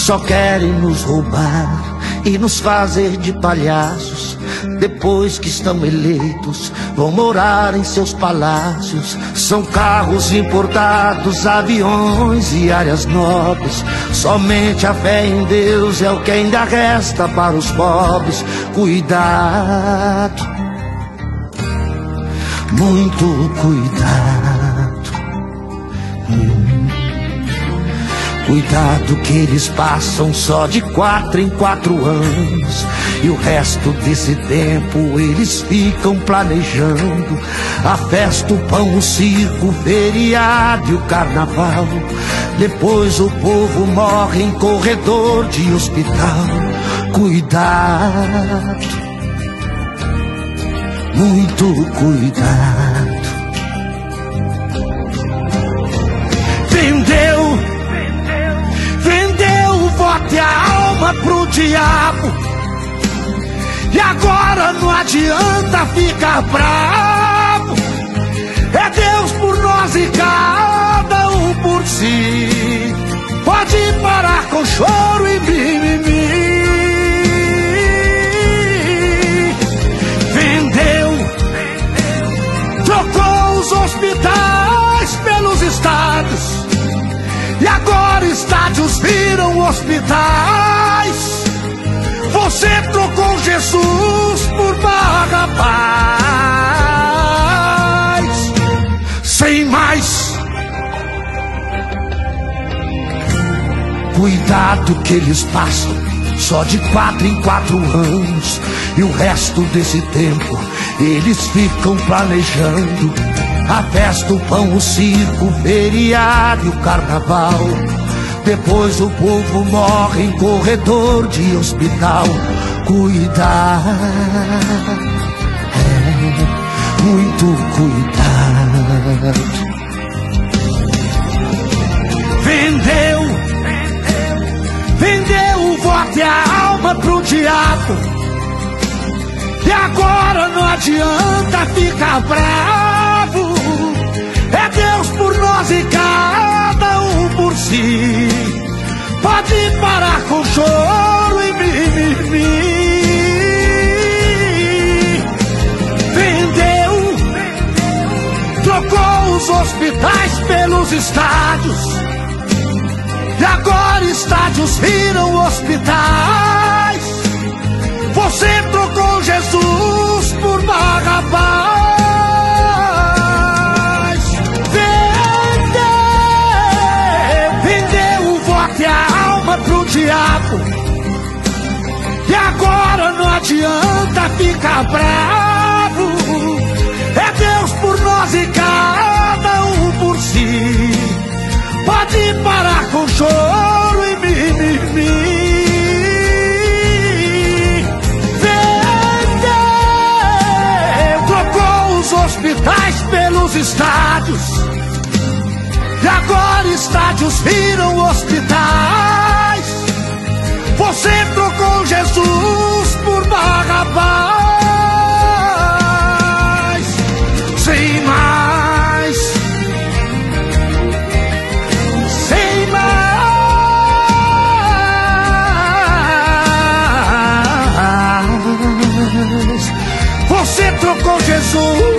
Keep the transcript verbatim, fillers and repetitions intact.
só querem nos roubar e nos fazer de palhaços. Depois que estão eleitos, vão morar em seus palácios. São carros importados, aviões e áreas nobres. Somente a fé em Deus é o que ainda resta para os pobres. Cuidado, muito cuidado. hum. Cuidado que eles passam só de quatro em quatro anos, e o resto desse tempo eles ficam planejando a festa, o pão, o circo, o feriado e o carnaval. Depois o povo morre em corredor de hospital. Cuidado, muito cuidado. Vendeu, vendeu o voto e a alma pro diabo, e agora não adianta ficar bravo. É Deus por nós e cada um por si. Pode parar com choro e mimimi. Vendeu, trocou os hospitais pelos estádios, e agora estádios viram hospitais. Você trocou Jesus por Barrabás. Sem mais, cuidado que eles passam só de quatro em quatro anos, e o resto desse tempo eles ficam planejando a festa, o pão, o circo, o feriado e o carnaval. Depois o povo morre em corredor de hospital. Cuidado, é, muito cuidado. Vendeu, vendeu o voto e a alma pro diabo, e agora não adianta ficar bravo. É Deus por nós e cada um por si. Pode parar com choro e mimimi. Vendeu, trocou os hospitais pelos estádios, e agora estádios viram hospitais. Você trocou Jesus por Barrabás. Pro diabo, e agora não adianta ficar bravo. É Deus por nós e cada um por si. Pode parar com choro e mimimi. Vendeu, trocou os hospitais pelos estádios, e agora estádios viram hospitais. Você trocou Jesus por Barrabás. Sem mais, sem mais. Você trocou Jesus